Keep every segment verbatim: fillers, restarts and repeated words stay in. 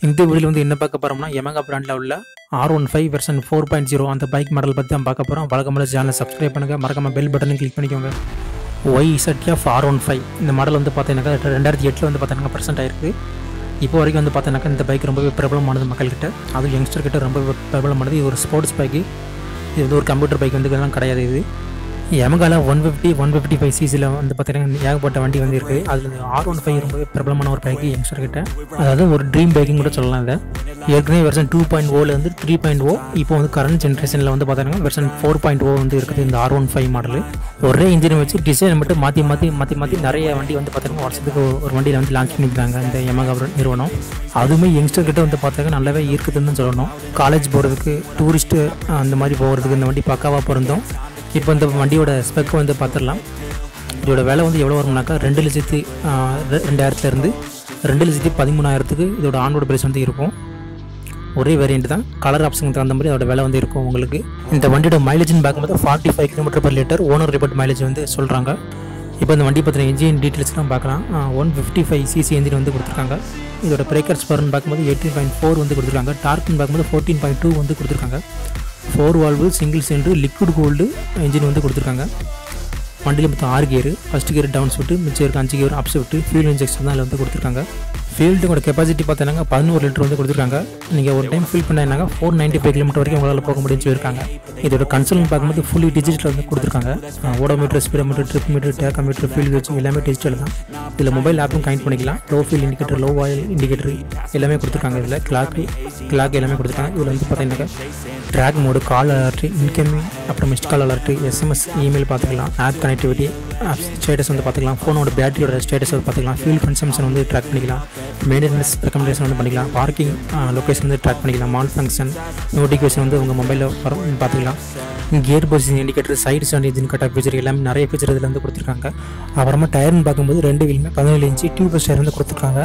இந்த வீடியோவில் வந்து என்ன பார்க்க போகிறோம்னா Yamaha பிராண்டில் உள்ள R fifteen version four point oh அந்த பைக் மாடல் பற்றி தான் பார்க்க போகிறோம். வழக்கமான சேனலை சப்ஸ்கிரைப் பண்ணுங்கள், மறக்காம பெல் பட்டனை கிளிக் பண்ணிக்கோங்க. Y Z F R fifteen இந்த மாடல் வந்து பார்த்தீங்கன்னாக்கா ரெண்டாயிரத்தி எட்டில் வந்து பார்த்தீங்கன்னா ப்ரெசென்ட் ஆயிருக்கு. இப்போ வரைக்கும் வந்து பார்த்தீங்கன்னாக்கா இந்த பைக் ரொம்பவே பிரபலமானது மக்கள்கிட்ட, அதுவும் யங்ஸ்டர் கிட்ட ரொம்ப பிரபலமானது. இது ஒரு ஸ்போர்ட்ஸ் பைக்கு, இது வந்து ஒரு கம்ப்யூட்டர் பைக் வந்து இதெல்லாம் கிடையாது. இது Yamaha one fifty one fifty-five சிசியில் வந்து பார்த்தீங்கன்னா ஏகப்பட்ட வண்டி வந்து இருக்குது. அதில் R fifteen ரொம்பவே பிரபலமான ஒரு பைக்கு யங்ஸ்டர் கிட்ட, அதாவது ஒரு ட்ரீம் பைக்கிங் கூட சொல்லலாம். இதை ஏற்கனவே வெர்ஷன் டூ பாயிண்ட் ஓலேருந்து த்ரீ பாயிண்ட் ஓ இப்போ வந்து கரண்ட் ஜென்ரேஷனில் வந்து பார்த்தீங்கன்னா வெர்ஷன் ஃபோர் பாயிண்ட் ஓ வந்து இருக்குது இந்த R fifteen மாடல். ஒரே இன்ஜினை வச்சு டிசைன் மட்டும் மாற்றி மாற்றி மாற்றி மாற்றி நிறைய வண்டி வந்து பார்த்தீங்கன்னா வருஷத்துக்கு ஒரு வண்டியில் வந்து லான்ச் பண்ணியிருக்காங்க இந்த Yamaha நிறுவனம். அதுவுமே யங்ஸ்டர் கிட்ட வந்து பார்த்தீங்கன்னா நல்லாவே இருக்குதுன்னு சொல்லணும். காலேஜ் போகிறதுக்கு, டூரிஸ்ட்டு அந்த மாதிரி போகிறதுக்கு இந்த வண்டி பக்காவாக பொருந்தும். இப்போ இந்த வண்டியோட ஸ்பெக் வந்து பார்த்துடலாம். இதோட விலை வந்து எவ்வளோ வரும்னாக்கா ரெண்டு லட்சத்தி ரெண்டாயிரத்துலேருந்து ரெண்டு லட்சத்தி பதிமூணாயிரத்துக்கு இதோட ஆனோட ப்ரைஸ் வந்து இருக்கும். ஒரே வேரியண்ட் தான், கலர் ஆப்ஷனுக்கு தகுந்த மாதிரி அதோட விலை வந்து இருக்கும் உங்களுக்கு. இந்த வண்டியோட மைலேஜ்னு பார்க்கும்போது forty five kilometre per litre owner report mileage வந்து சொல்கிறாங்க. இப்போ இந்த வண்டி பற்றின இன்ஜின் டீட்டெயில்ஸ்லாம் பார்க்கலாம். One fifty five CC engine வந்து கொடுத்துருக்காங்க. இதோட பிரேக்கர்ஸ் பர்னு பார்க்கும்போது எயிட்டீன் பாயிண்ட் ஃபோர் வந்து கொடுத்துருக்காங்க. டார்க்னு பார்க்கும்போது ஃபோர்டீன் பாயிண்ட் டூ வந்து கொடுத்துருக்காங்க. Four valve single cylinder liquid cooled engine வந்து கொடுத்துருக்காங்க. வண்டியில் மொத்தம் ஆறு gear, first gear down shift, மிச்சம் இருக்க அஞ்சு gear up shift, fuel injection தான் அதில் வந்து கொடுத்துருக்காங்க. ஃபியூல்டோட கெப்பாசிட்டி பார்த்தீங்கன்னா பதினோரு லிட்டர் வந்து கொடுத்துருக்காங்க. நீங்கள் ஒரு டைம் ஃபில் பண்ணாங்க ஃபோர் நைன்ட்டி ஃபைவ் கிலோமீட்டர் வரைக்கும் உங்களால் போக முடியும்னு சொல்லியிருக்காங்க. இதோட கன்சோல்னு பார்க்கும்போது ஃபுல்லி டிஜிட்டல் வந்து கொடுத்துருக்காங்க. Odometer, speedometer, trip meter, tachometer, fuel வச்சு எல்லாமே டிஜிட்டல் தான். இதில் மொபைல் ஆப்பும் கனெக்ட் பண்ணிக்கலாம். Low fuel indicator, low oil indicator எல்லாமே கொடுத்துருக்காங்க. இதில் கிளாக்கு கிளாக் எல்லாமே கொடுத்துருக்காங்க. இதில் வந்து பார்த்தீங்கன்னாக்கா track mode, call alert, incoming, அப்புறம் missed call alert, SMS, email பார்த்துக்கலாம். ஆப் கனெக்டிவிட்டி, ஆப் ஸ்டேட்டஸ் வந்து பார்த்துக்கலாம். ஃபோனோட பேட்டரியோட ஸ்டேட்டஸ் வந்து பார்த்துக்கலாம். ஃபியூல் கன்சம்ஷன் வந்து ட்ராக் பண்ணிக்கலாம். மெயின்டெனன்ஸ் ரெக்கமெண்டேஷன் வந்து பண்ணிக்கலாம். பார்க்கிங் லொக்கேஷன் வந்து ட்ராக் பண்ணிக்கலாம். மால் ஃபங்க்ஷன் நோட்டிஃபிகேஷன் வந்து உங்கள் மொபைலில் வரும் பார்த்துக்கலாம். Gear position indicator, side stand engine cut off feature எல்லாமே நிறைய ஃபீச்சர் இதில் வந்து கொடுத்துருக்காங்க. அப்புறமா டயர்னு பார்க்கும்போது ரெண்டு வீலுமே பதினேழு இன்ச்சு டியூப்லெஸ் டயர் வந்து கொடுத்துருக்காங்க.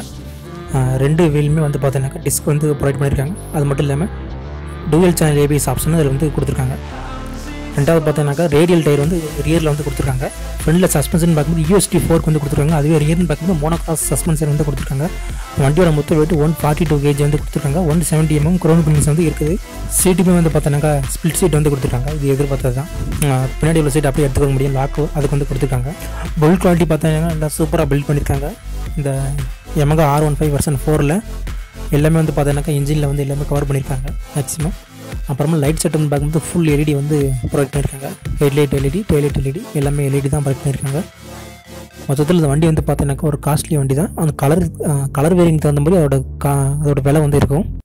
ரெண்டு வீலுமே வந்து பார்த்தீங்கன்னாக்கா டிஸ்க் வந்து ப்ரொவைட் பண்ணியிருக்காங்க. அது மட்டும் இல்லாமல் டூவல் சேனல் ஏபிஎஸ் ஆப்ஷன் அதில் வந்து கொடுத்துருக்காங்க. ரெண்டாவது பார்த்தீங்கன்னாக்கா ரேடியல் டயர் வந்து ரியரில் வந்து கொடுத்துருக்காங்க. ஃப்ரண்டில் சஸ்பென்ஷன் பார்க்கும்போது யூஎஸ்டி ஃபோர்க்கு வந்து கொடுத்துருக்காங்க. அதுவே ரியர்னு பார்க்கும்போது மோனோக்ராஸ் சஸ்பென்ஷன் வந்து கொடுத்துருக்காங்க. வண்டியோட மொத்த weight one forty two KG வந்து கொடுத்துருக்காங்க. ஒன் செவன்ட்டி எம்எம் க்ரௌண்ட் பில்லிங்ஸ் வந்து இருக்குது. சீட்டுமே வந்து பார்த்தோன்னாக்கா ஸ்பிளிட் சீட் வந்து கொடுத்துருக்காங்க. இது எதிர்பார்த்தது தான். பின்னாடி உள்ள சீட் அப்படியே எடுத்துக்க முடியும், லாக்கு அதுக்கு வந்து கொடுத்துருக்காங்க. பில்ட் குவாலிட்டி பார்த்தீங்கன்னா நல்லா சூப்பராக பில்ட் பண்ணியிருக்காங்க. இந்த Yamaha R fifteen வெர்ஷன் ஃபோரில் எல்லாமே வந்து பார்த்தீங்கன்னாக்கா இன்ஜினில் வந்து எல்லாமே கவர் பண்ணியிருக்காங்க மேக்ஸிமம். அப்புறமா லைட் செட்டப்னு பார்க்கும்போது ஃபுல் எல்இடி வந்து ப்ரொவைட் பண்ணியிருக்காங்க. ஹெட்லைட் எல்இடி, டொய்லெட் எல்இடி எல்லாமே எல்இடி தான் ப்ரொவைட் பண்ணியிருக்காங்க. மொத்தத்தில் இந்த வண்டி வந்து பார்த்தீங்கன்னாக்கா ஒரு காஸ்ட்லி வண்டி தான். அந்த கலர் கலர் வேரிங் தகுந்த மாதிரி அதோட கா அதோட விலை வந்து இருக்கும்.